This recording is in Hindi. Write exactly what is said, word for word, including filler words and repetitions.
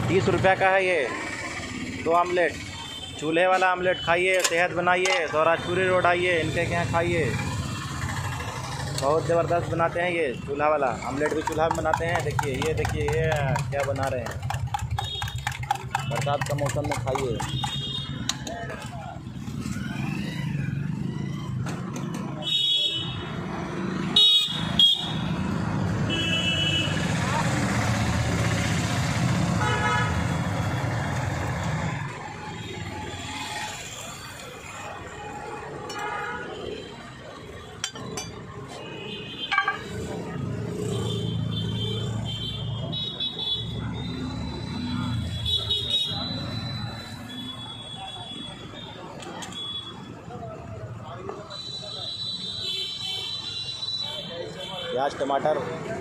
तीस रुपये का है ये दो आमलेट। चूल्हे वाला आमलेट खाइए, सेहत बनाइए, सौराजपुरी रोड आइए, इनके यहाँ खाइए। बहुत ज़बरदस्त बनाते हैं ये चूल्हा वाला आमलेट भी चूल्हा में बनाते हैं। देखिए ये देखिए ये क्या बना रहे हैं, बरसात का मौसम में खाइए। प्याज टमाटर